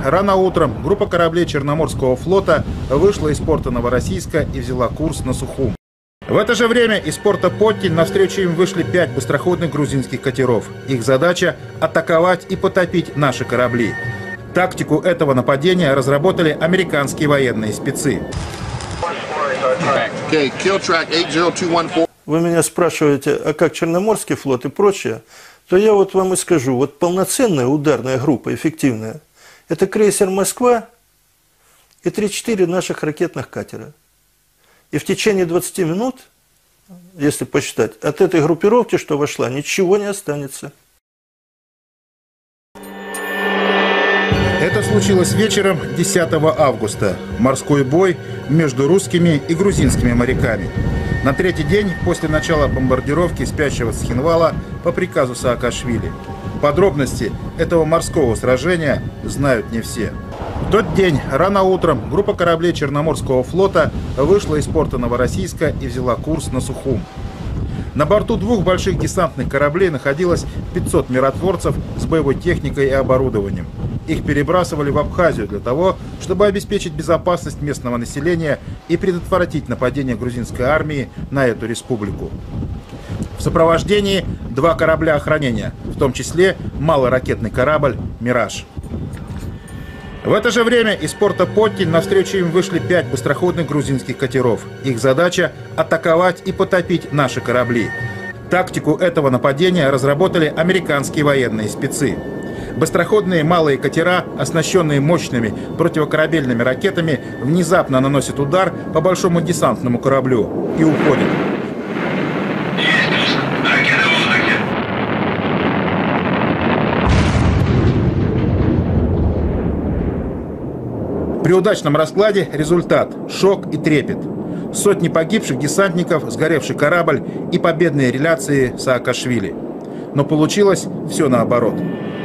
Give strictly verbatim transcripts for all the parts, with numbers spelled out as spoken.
рано утром группа кораблей Черноморского флота вышла из порта Новороссийска и взяла курс на Сухум. В это же время из порта Поттень навстречу им вышли пять быстроходных грузинских катеров. Их задача – атаковать и потопить наши корабли. Тактику этого нападения разработали американские военные спецы. Вы меня спрашиваете, а как Черноморский флот и прочее, то я вот вам и скажу, вот полноценная ударная группа, эффективная, это крейсер «Москва» и три-четыре наших ракетных катера. И в течение двадцати минут, если посчитать, от этой группировки, что вошла, ничего не останется. Это случилось вечером десятого августа. Морской бой между русскими и грузинскими моряками. На третий день после начала бомбардировки спящего Цхинвала по приказу Саакашвили. Подробности этого морского сражения знают не все. В тот день рано утром группа кораблей Черноморского флота вышла из порта Новороссийска и взяла курс на Сухум. На борту двух больших десантных кораблей находилось пятьсот миротворцев с боевой техникой и оборудованием. Их перебрасывали в Абхазию для того, чтобы обеспечить безопасность местного населения и предотвратить нападение грузинской армии на эту республику. В сопровождении два корабля охранения, в том числе малый ракетный корабль «Мираж». В это же время из порта Поттень навстречу им вышли пять быстроходных грузинских катеров. Их задача – атаковать и потопить наши корабли. Тактику этого нападения разработали американские военные спецы. Быстроходные малые катера, оснащенные мощными противокорабельными ракетами, внезапно наносят удар по большому десантному кораблю и уходят. При удачном раскладе результат – шок и трепет. Сотни погибших десантников, сгоревший корабль и победные реляции Саакашвили. Но получилось все наоборот.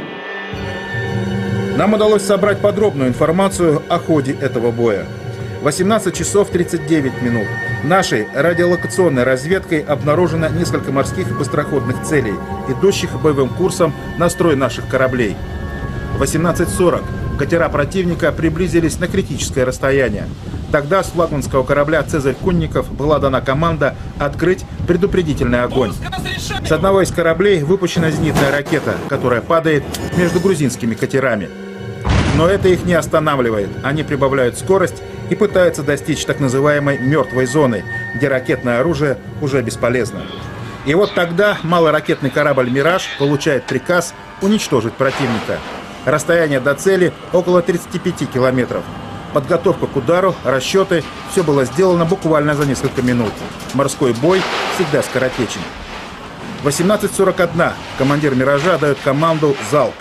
Нам удалось собрать подробную информацию о ходе этого боя. восемнадцать часов тридцать девять минут. Нашей радиолокационной разведкой обнаружено несколько морских быстроходных целей, идущих боевым курсом на строй наших кораблей. восемнадцать сорок. Катера противника приблизились на критическое расстояние. Тогда с флагманского корабля «Цезарь Кунников» была дана команда открыть предупредительный огонь. С одного из кораблей выпущена зенитная ракета, которая падает между грузинскими катерами. Но это их не останавливает. Они прибавляют скорость и пытаются достичь так называемой «мертвой зоны», где ракетное оружие уже бесполезно. И вот тогда малоракетный корабль «Мираж» получает приказ уничтожить противника. Расстояние до цели около тридцати пяти километров. Подготовка к удару, расчеты – все было сделано буквально за несколько минут. Морской бой всегда скоротечен. восемнадцать сорок один. Командир «Миража» дает команду «Залп».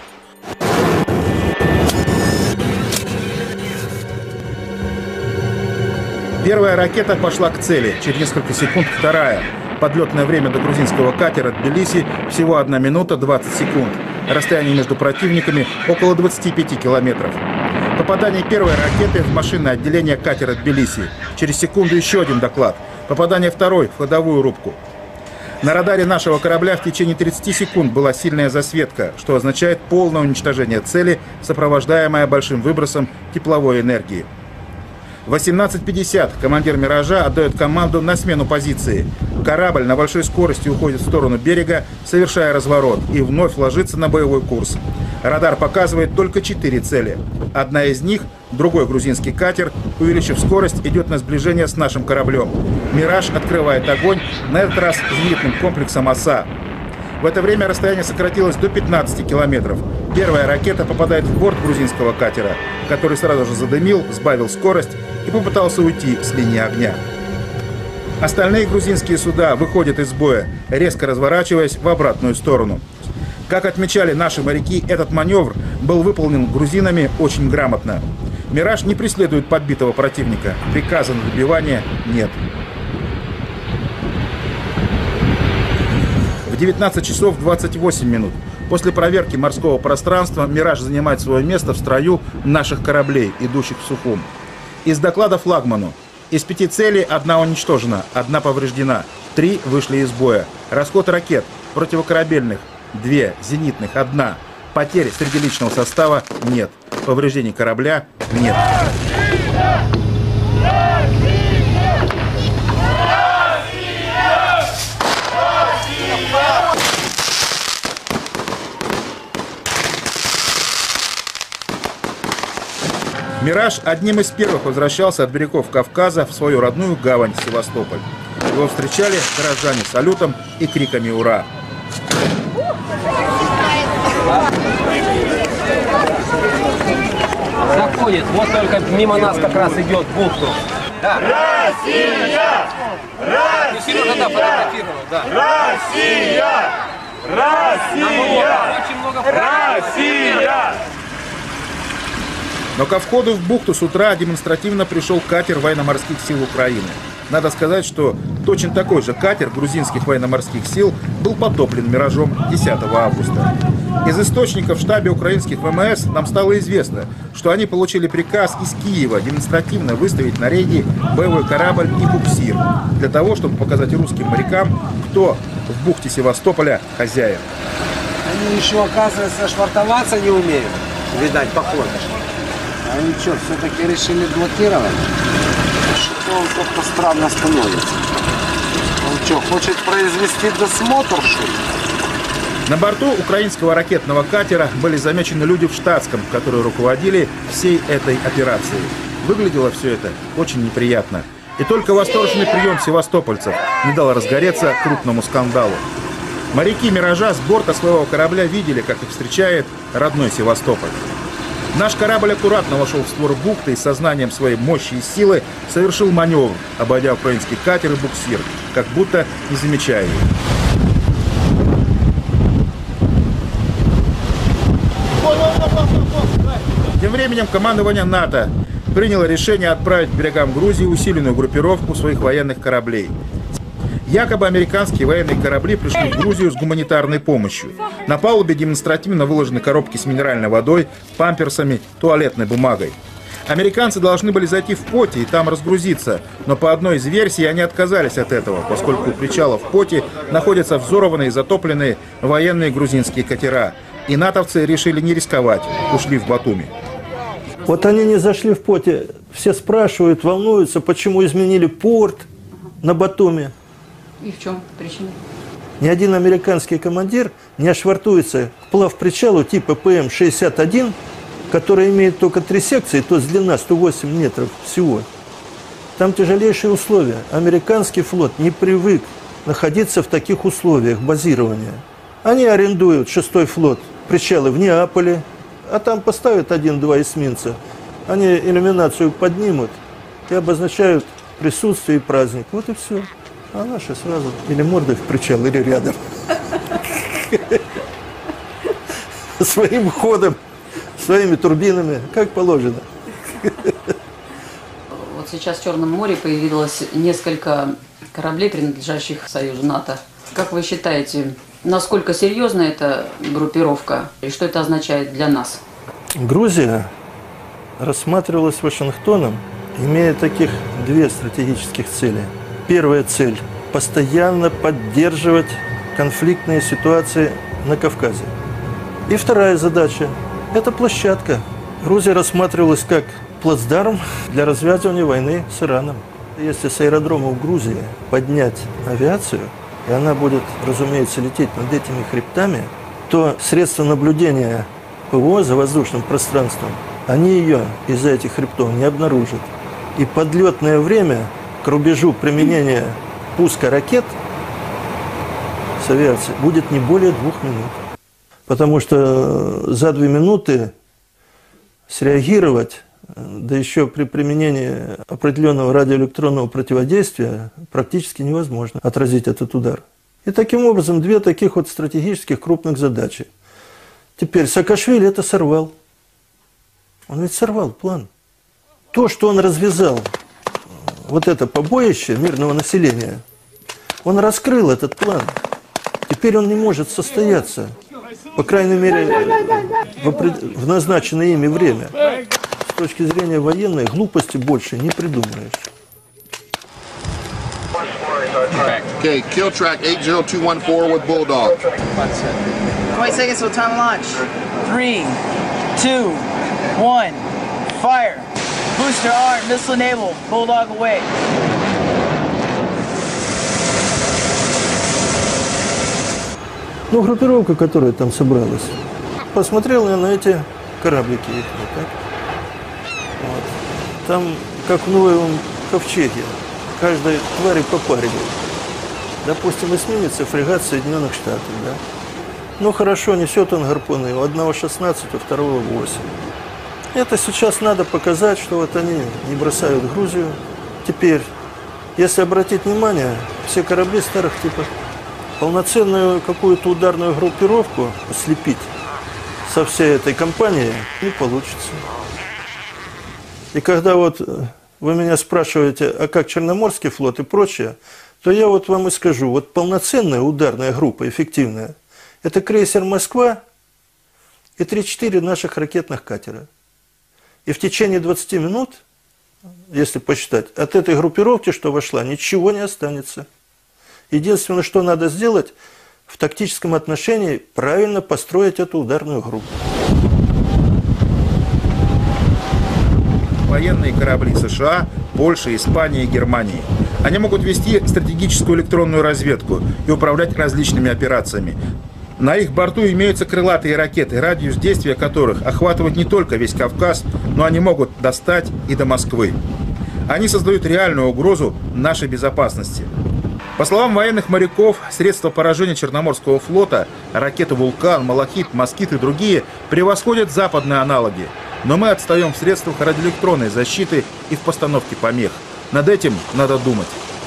Первая ракета пошла к цели, через несколько секунд вторая. Подлетное время до грузинского катера Тбилиси всего одна минута двадцать секунд. Расстояние между противниками около двадцати пяти километров. Попадание первой ракеты в машинное отделение катера Тбилиси. Через секунду еще один доклад. Попадание второй в ходовую рубку. На радаре нашего корабля в течение тридцати секунд была сильная засветка, что означает полное уничтожение цели, сопровождаемое большим выбросом тепловой энергии. В восемнадцать пятьдесят командир «Миража» отдает команду на смену позиции. Корабль на большой скорости уходит в сторону берега, совершая разворот, и вновь ложится на боевой курс. Радар показывает только четыре цели. Одна из них, другой грузинский катер, увеличив скорость, идет на сближение с нашим кораблем. «Мираж» открывает огонь, на этот раз зенитным комплексом «Оса». В это время расстояние сократилось до пятнадцати километров. Первая ракета попадает в борт грузинского катера, который сразу же задымил, сбавил скорость и попытался уйти с линии огня. Остальные грузинские суда выходят из боя, резко разворачиваясь в обратную сторону. Как отмечали наши моряки, этот маневр был выполнен грузинами очень грамотно. «Мираж» не преследует подбитого противника. Приказа на добивание нет. В девятнадцать часов двадцать восемь минут. После проверки морского пространства «Мираж» занимает свое место в строю наших кораблей, идущих в Сухум. Из доклада флагману. Из пяти целей одна уничтожена, одна повреждена, три вышли из боя. Расход ракет противокорабельных – две, зенитных – одна. Потерь среди личного состава нет. Повреждений корабля нет. «Мираж» одним из первых возвращался от берегов Кавказа в свою родную гавань Севастополь. Его встречали горожане салютом и криками «Ура!». Заходит, вот только мимо нас как раз идет в бухту. Да. Россия! Россия! Ну, Сережа, да, фотографировал, да. Россия! Россия! Очень много Россия! Но ко входу в бухту с утра демонстративно пришел катер военно-морских сил Украины. Надо сказать, что точно такой же катер грузинских военно-морских сил был потоплен «Миражом» десятого августа. Из источников в штабе украинских ВМС нам стало известно, что они получили приказ из Киева демонстративно выставить на рейде боевой корабль и буксир, для того, чтобы показать русским морякам, кто в бухте Севастополя хозяин. Они еще, оказывается, швартоваться не умеют, видать, похоже. Они что, все-таки решили блокировать? Что он как-то странно становится. Он что, хочет произвести досмотр, что ли? На борту украинского ракетного катера были замечены люди в штатском, которые руководили всей этой операцией. Выглядело все это очень неприятно. И только восторженный прием севастопольцев не дал разгореться крупному скандалу. Моряки «Миража» с борта своего корабля видели, как их встречает родной Севастополь. Наш корабль аккуратно вошел в створ бухты и с сознанием своей мощи и силы совершил маневр, обойдя украинский катер и буксир, как будто не замечая их. Тем временем командование НАТО приняло решение отправить к берегам Грузии усиленную группировку своих военных кораблей. Якобы американские военные корабли пришли в Грузию с гуманитарной помощью. На палубе демонстративно выложены коробки с минеральной водой, памперсами, туалетной бумагой. Американцы должны были зайти в Поте и там разгрузиться, но по одной из версий они отказались от этого, поскольку у причала в Поте находятся взорванные и затопленные военные грузинские катера. И натовцы решили не рисковать, ушли в Батуми. Вот они не зашли в Поте, все спрашивают, волнуются, почему изменили порт на Батуми. И в чем причина? Ни один американский командир не ошвартуется к плавпричалу типа П М шестьдесят один, который имеет только три секции, то есть длина сто восемь метров всего. Там тяжелейшие условия. Американский флот не привык находиться в таких условиях базирования. Они арендуют шестой флот, причалы в Неаполе, а там поставят один-два эсминца. Они иллюминацию поднимут и обозначают присутствие и праздник. Вот и все. А наши сразу или мордой в причал, или рядом. Своим ходом, своими турбинами, как положено. Вот сейчас в Черном море появилось несколько кораблей, принадлежащих Союзу НАТО. Как вы считаете, насколько серьезна эта группировка и что это означает для нас? Грузия рассматривалась Вашингтоном, имея таких две стратегических цели. Первая цель – постоянно поддерживать конфликтные ситуации на Кавказе. И вторая задача – это площадка. Грузия рассматривалась как плацдарм для развязывания войны с Ираном. Если с аэродрома в Грузии поднять авиацию, и она будет, разумеется, лететь над этими хребтами, то средства наблюдения ПВО за воздушным пространством, они ее из-за этих хребтов не обнаружат. И подлетное время к рубежу применения пуска ракет с авиации будет не более двух минут. Потому что за две минуты среагировать, да еще при применении определенного радиоэлектронного противодействия, практически невозможно отразить этот удар. И таким образом две таких вот стратегических крупных задачи. Теперь Саакашвили это сорвал. Он ведь сорвал план. То, что он развязал, вот это побоище мирного населения, он раскрыл этот план. Теперь он не может состояться, по крайней мере, в, в назначенное ими время. С точки зрения военной, глупости больше не придумаешь. Okay, kill track eight zero two one four with Bulldog. twenty seconds till time of launch. Three, two, one, fire. Booster arm, missile enabled, Bulldog away. Ну, группировка, которая там собралась, посмотрел я на эти кораблики их. Так? Вот. Там, как в Новом Ковчеге, каждой твари по паре был. Допустим, эсминец и фрегат Соединенных Штатов. Да? Ну, хорошо, несет он гарпуны. У одного шестнадцать, у второго восемь. Это сейчас надо показать, что вот они не бросают Грузию. Теперь, если обратить внимание, все корабли старых типов, полноценную какую-то ударную группировку слепить со всей этой компанией не получится. И когда вот вы меня спрашиваете, а как Черноморский флот и прочее, то я вот вам и скажу, вот полноценная ударная группа, эффективная, это крейсер «Москва» и три-четыре наших ракетных катера. И в течение двадцати минут, если посчитать, от этой группировки, что вошла, ничего не останется. Единственное, что надо сделать, в тактическом отношении правильно построить эту ударную группу. Военные корабли США, Польши, Испании и Германии. Они могут вести стратегическую электронную разведку и управлять различными операциями. На их борту имеются крылатые ракеты, радиус действия которых охватывает не только весь Кавказ, но они могут достать и до Москвы. Они создают реальную угрозу нашей безопасности. По словам военных моряков, средства поражения Черноморского флота, ракеты «Вулкан», «Малахит», «Москит» и другие превосходят западные аналоги. Но мы отстаем в средствах радиоэлектронной защиты и в постановке помех. Над этим надо думать.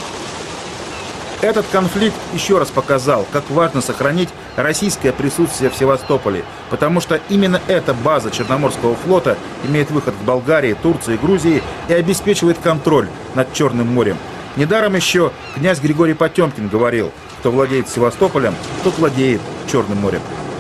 Этот конфликт еще раз показал, как важно сохранить российское присутствие в Севастополе, потому что именно эта база Черноморского флота имеет выход к Болгарии, Турции, Грузии и обеспечивает контроль над Черным морем. Недаром еще князь Григорий Потемкин говорил, кто владеет Севастополем, тот владеет Черным морем.